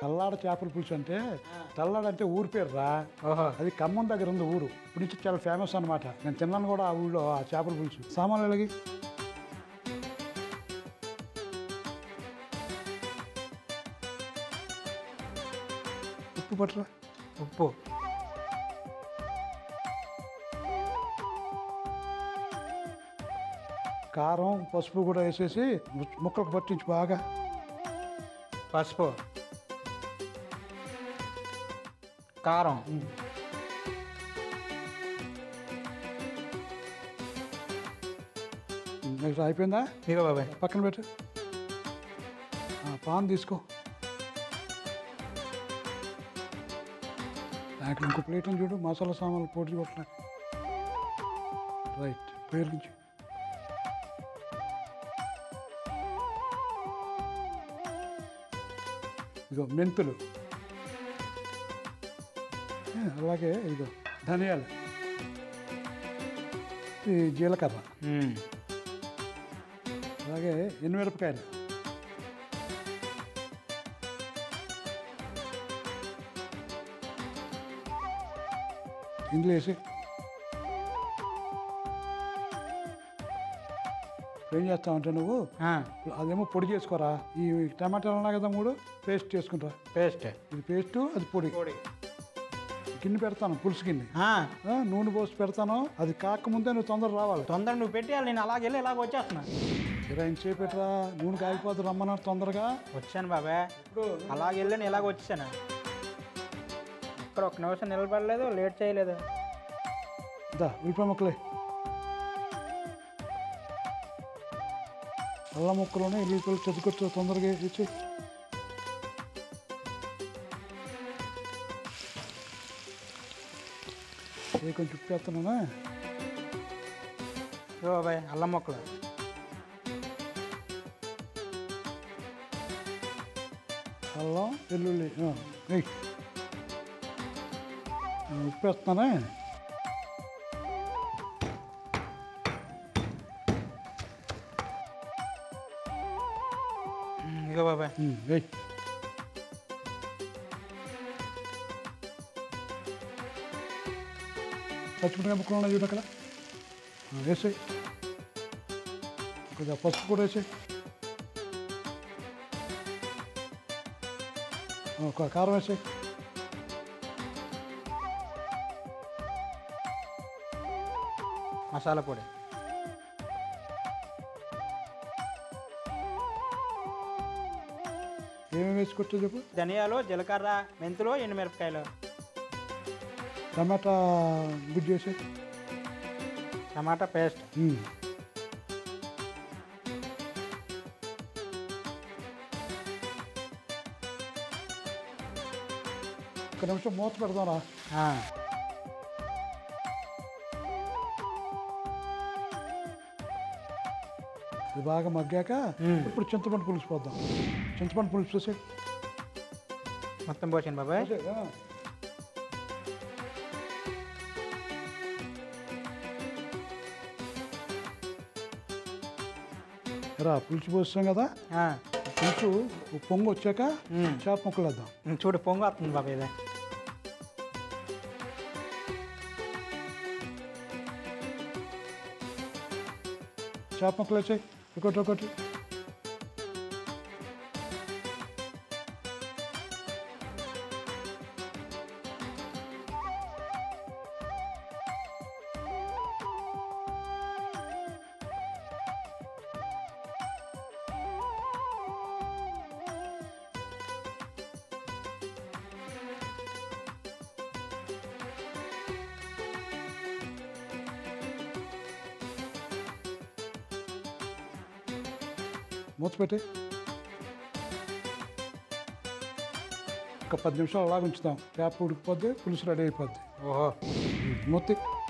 తల్లాడ చేపల పులుసు అంటే తల్లాడ అంటే ఊరి పేరు రా. అది ఖమ్మం దగ్గర ఉంది ఊరు. ఇప్పుడు నుంచి చాలా ఫేమస్ అనమాట. నేను తిన్నాను కూడా ఆ ఊళ్ళో ఆ చేపల పులుసు. సామాన్లకి ఉప్పు పట్టరా. ఉప్పు, కారం పసుపు కూడా వేసేసి ముక్కలకు పట్టించి బాగా. పసుపు, కారం, నెక్స్ట్ అయిపోయిందా? ఇగో బాబాయ్ పక్కన పెట్టు. పాన్ తీసుకో. దాంట్లో ఇంకో ప్లేట్ చూడు, మసాలా సామాన్లు పోటీ కొట్టిన. రైట్, పేరు నుంచి ఇగో మెంతులు, అలాగే ఇదిగో ధనియాలు, ఈ జీలకర్ర, అలాగే ఎనిమిరపకాయలు, ఇందులో వేసి ఏం చేస్తావంటే నువ్వు అదేమో పొడి చేసుకోరా. ఈ టమాటాలు ఉన్నాయి కదా 3 పేస్ట్ చేసుకుంటా. పేస్ట్, ఇది పేస్టు, అది పొడి. గిన్నె పెడతాను, పులుసు గిన్నె. నూనె పోసి పెడతాను. అది కాకముందే నువ్వు తొందర రావాలి. తొందర నువ్వు పెట్టేయాలి. నేను అలాగెళ్ళి ఇలాగ వచ్చేస్తున్నా. ఆయన చేపెట్టరా, నూనె కాగిపోతే రమ్మన్నా తొందరగా. వచ్చాను బాబాయ్, అలాగెళ్ళి నేను ఇలాగ వచ్చాను. ఇక్కడ 1 నిమిషం నిలబడలేదు, లేట్ చేయలేదు. ఉల్లిపాయ ముక్కలే, అల్లం ముక్కలోనే ఎల్లుల్లిపాయలు చదువుకొచ్చు తొందరగా ఇచ్చి. కొంచెం ఉప్పు వేస్తున్నానా. బాబాయ్ అల్లం ముక్కలు, అల్లం వెల్లుల్లి ఉప్పు వేస్తున్నానా. ఇగో బాబాయ్ వెయ్యి. పచ్చిమిరపకాయ ముక్కలు ఉన్నాయి చూడు అక్కడ, వేసాయి. కొంచెం పసుపు కూడా వేసాయి. కారం వేసాయి. మసాలా పొడి, ఏమేమి వేసుకొచ్చా చెప్పు. ధనియాలు, జీలకర్ర, మెంతులు, ఎండుమిరపకాయలు, టమాటా గుజ్జు వేసాయి, టమాటా పేస్ట్, ఒక నిమిషం మూత పెడదాంరా. ఇది బాగా మగ్గాక ఇప్పుడు చింతపండు పులుసు పోద్దాం. చింతపండు పులుసు చూసి మొత్తం పోసాను బాబాయ్. పులుసు పోస్తాం కదా, పులుసు పొంగు వచ్చాక చేప ముక్కలు వేద్దాం. చూడు పొంగు వస్తుంది బాబాయ్. ఇదే చేప ముక్కలు వచ్చాయి ఒకటి ఒకటి. మూత పెట్టి ఒక 10 నిమిషాలు అలాగ ఉంచుతాం. చేప ఉడికిపోద్ది, పులుసు రెడీ అయిపోద్ది. ఓహో, మూత.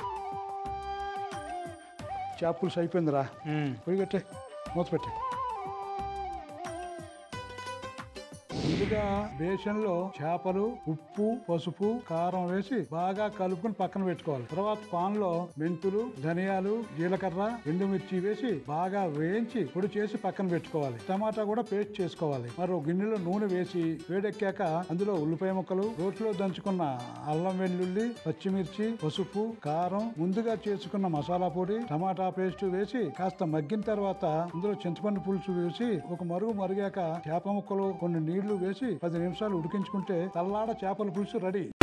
చేప పులుసు అయిపోయిందిరా. పొయ్యి కట్టే, మూత పెట్టి. ముందుగా బేసన్లో చేపలు, ఉప్పు, పసుపు, కారం వేసి బాగా కలుపుకుని పక్కన పెట్టుకోవాలి. తర్వాత పాన్ లో మెంతులు, ధనియాలు, జీలకర్ర, ఎండుమిర్చి వేసి బాగా వేయించి పొడి చేసి పక్కన పెట్టుకోవాలి. టమాటా కూడా పేస్ట్ చేసుకోవాలి. మరో గిన్నెలో నూనె వేసి వేడెక్కాక అందులో ఉల్లిపాయ ముక్కలు, రోట్లో దంచుకున్న అల్లం వెల్లుల్లి, పచ్చిమిర్చి, పసుపు, కారం, ముందుగా చేసుకున్న మసాలా పొడి, టమాటా పేస్ట్ వేసి కాస్త మగ్గిన తర్వాత అందులో చింతపండు పులుసు వేసి ఒక మరుగాక చేప ముక్కలు, కొన్ని నీళ్లు వేసి 10 నిమిషాలు ఉడికించుకుంటే తల్లాడ చేపల పులుసు రెడీ.